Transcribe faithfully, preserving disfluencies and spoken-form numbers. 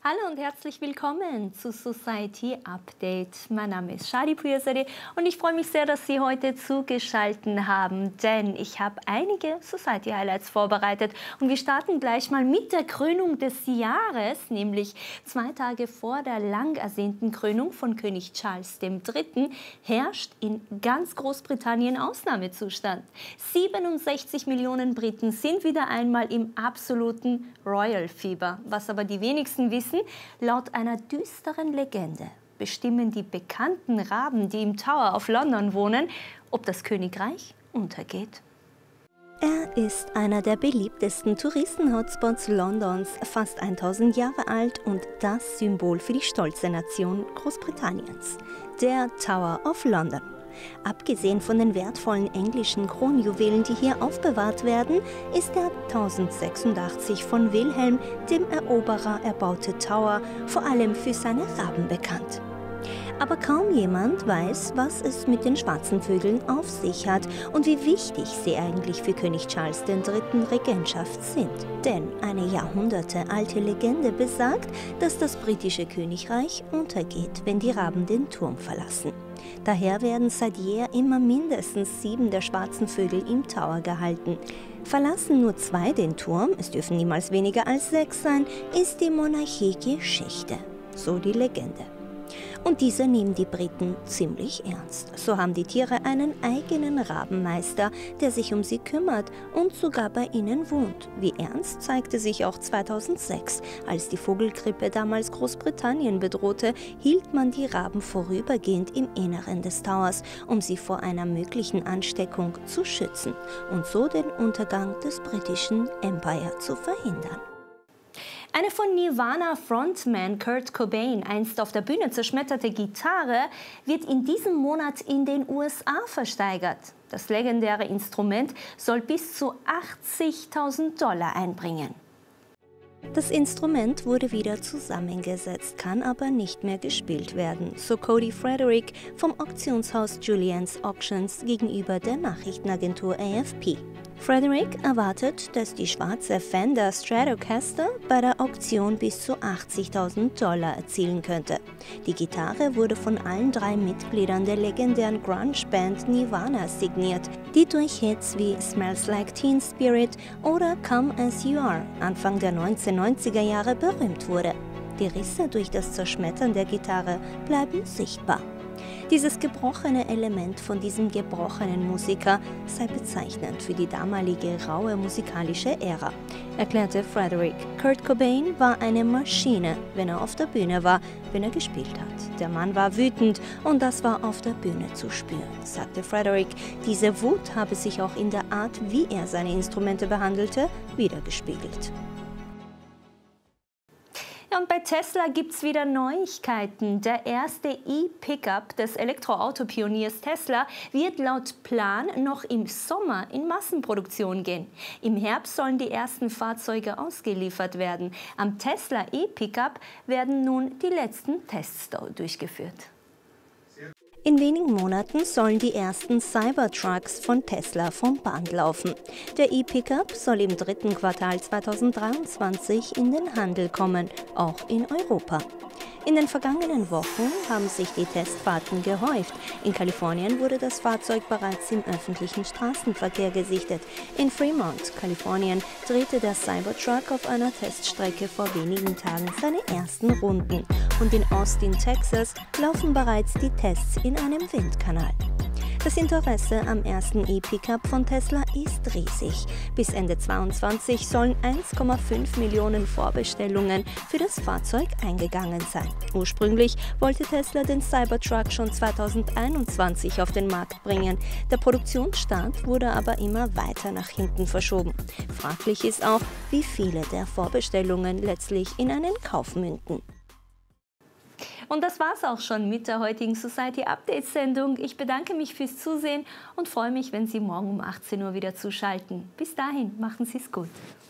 Hallo und herzlich willkommen zu Society Update. Mein Name ist Shadi Priyasade und ich freue mich sehr, dass Sie heute zugeschaltet haben, denn ich habe einige Society Highlights vorbereitet und wir starten gleich mal mit der Krönung des Jahres, nämlich zwei Tage vor der lang ersehnten Krönung von König Charles der Dritte herrscht in ganz Großbritannien Ausnahmezustand. siebenundsechzig Millionen Briten sind wieder einmal im absoluten Royal-Fieber, was aber die wenigsten wissen. Laut einer düsteren Legende bestimmen die bekannten Raben, die im Tower of London wohnen, ob das Königreich untergeht. Er ist einer der beliebtesten Touristen-Hotspots Londons, fast tausend Jahre alt und das Symbol für die stolze Nation Großbritanniens, der Tower of London. Abgesehen von den wertvollen englischen Kronjuwelen, die hier aufbewahrt werden, ist der tausendsechsundachtzig von Wilhelm, dem Eroberer, erbaute Tower vor allem für seine Raben bekannt. Aber kaum jemand weiß, was es mit den schwarzen Vögeln auf sich hat und wie wichtig sie eigentlich für König Charles der Dritte Regentschaft sind. Denn eine jahrhundertealte Legende besagt, dass das britische Königreich untergeht, wenn die Raben den Turm verlassen. Daher werden seit jeher immer mindestens sieben der schwarzen Vögel im Tower gehalten. Verlassen nur zwei den Turm, es dürfen niemals weniger als sechs sein, ist die Monarchie Geschichte, so die Legende. Und diese nehmen die Briten ziemlich ernst. So haben die Tiere einen eigenen Rabenmeister, der sich um sie kümmert und sogar bei ihnen wohnt. Wie ernst zeigte sich auch zweitausendsechs. Als die Vogelgrippe damals Großbritannien bedrohte, hielt man die Raben vorübergehend im Inneren des Towers, um sie vor einer möglichen Ansteckung zu schützen und so den Untergang des britischen Empire zu verhindern. Eine von Nirvana-Frontman Kurt Cobain einst auf der Bühne zerschmetterte Gitarre wird in diesem Monat in den U S A versteigert. Das legendäre Instrument soll bis zu achtzigtausend Dollar einbringen. Das Instrument wurde wieder zusammengesetzt, kann aber nicht mehr gespielt werden, so Cody Frederick vom Auktionshaus Julien's Auctions gegenüber der Nachrichtenagentur A F P. Frederick erwartet, dass die schwarze Fender Stratocaster bei der Auktion bis zu achtzigtausend Dollar erzielen könnte. Die Gitarre wurde von allen drei Mitgliedern der legendären Grunge-Band Nirvana signiert, die durch Hits wie Smells Like Teen Spirit oder Come As You Are Anfang der neunzehnhundertneunziger Jahre berühmt wurde. Die Risse durch das Zerschmettern der Gitarre bleiben sichtbar. Dieses gebrochene Element von diesem gebrochenen Musiker sei bezeichnend für die damalige raue musikalische Ära, erklärte Frederick. Kurt Cobain war eine Maschine, wenn er auf der Bühne war, wenn er gespielt hat. Der Mann war wütend und das war auf der Bühne zu spüren, sagte Frederick. Diese Wut habe sich auch in der Art, wie er seine Instrumente behandelte, widergespiegelt. Ja, und bei Tesla gibt es wieder Neuigkeiten. Der erste E-Pickup des Elektroauto-Pioniers Tesla wird laut Plan noch im Sommer in Massenproduktion gehen. Im Herbst sollen die ersten Fahrzeuge ausgeliefert werden. Am Tesla E-Pickup werden nun die letzten Tests durchgeführt. In wenigen Monaten sollen die ersten Cybertrucks von Tesla vom Band laufen. Der E-Pickup soll im dritten Quartal zweitausenddreiundzwanzig in den Handel kommen, auch in Europa. In den vergangenen Wochen haben sich die Testfahrten gehäuft. In Kalifornien wurde das Fahrzeug bereits im öffentlichen Straßenverkehr gesichtet. In Fremont, Kalifornien, drehte der Cybertruck auf einer Teststrecke vor wenigen Tagen seine ersten Runden. Und in Austin, Texas, laufen bereits die Tests in einem Windkanal. Das Interesse am ersten E-Pickup von Tesla ist riesig. Bis Ende zweitausendzweiundzwanzig sollen eins Komma fünf Millionen Vorbestellungen für das Fahrzeug eingegangen sein. Ursprünglich wollte Tesla den Cybertruck schon zweitausendeinundzwanzig auf den Markt bringen. Der Produktionsstart wurde aber immer weiter nach hinten verschoben. Fraglich ist auch, wie viele der Vorbestellungen letztlich in einen Kauf münden. Und das war's auch schon mit der heutigen Society Update Sendung. Ich bedanke mich fürs Zusehen und freue mich, wenn Sie morgen um achtzehn Uhr wieder zuschalten. Bis dahin, machen Sie es gut.